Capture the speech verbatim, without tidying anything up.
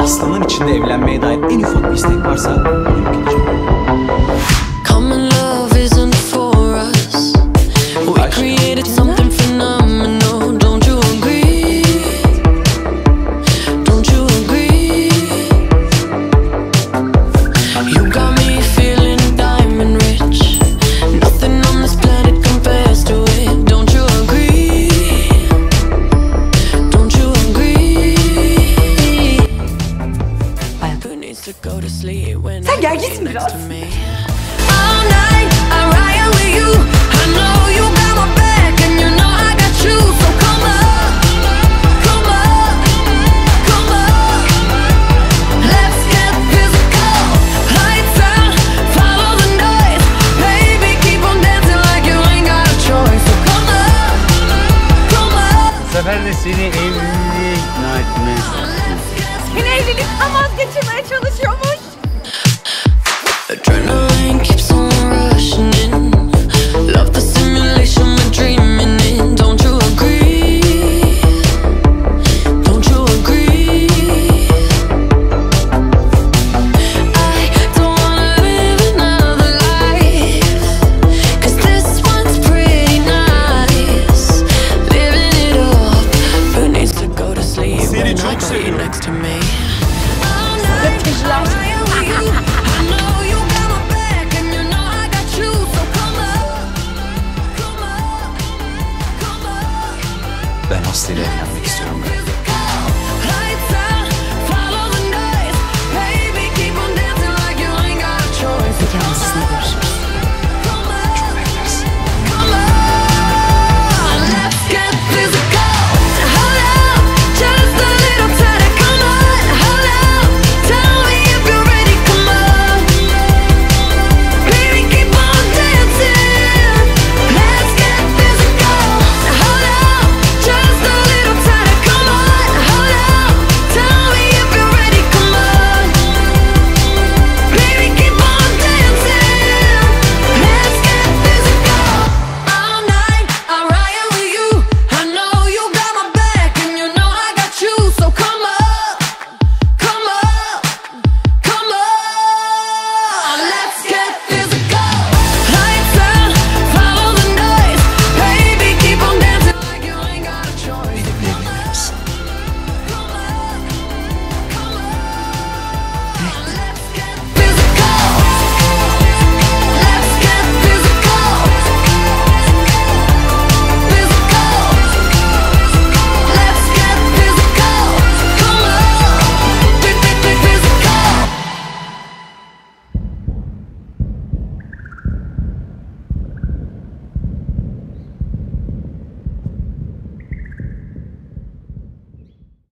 Aslanın içinde evlenmeye dair en ufak bir istek varsa onu yok edeceğim. Common love isn't for us. We created something phenomenal. Don't you agree? Don't you agree? You got me feeling diamond rich. Nothing on this planet compares to it. Don't you agree? Don't you agree? Who needs to go to sleep when Sen I gel get gitsin next biraz. to me? All night I ride with you. I know you got my back and you know I got you. So come up, come up, come up. Let's get physical. Lights out, follow the noise. Baby, keep on dancing like you ain't got a choice. So come up, come up. Bu sefer de seni evliliğe ikna etmeye çalışıyorum. Seni evlilikten vazgeçirmeye çalışıyormuş. Adrenaline keeps on rushing in. Love the simulation we're dreaming in. Don't you agree? Don't you agree? I don't wanna live another life, 'cause this one's pretty nice. Living it up. Who needs to go to sleep when I got you next to me? All night I ride with you. I know you got my back and you know I got you. So come up, come up, come up. Ben Aslı ile evlenmem.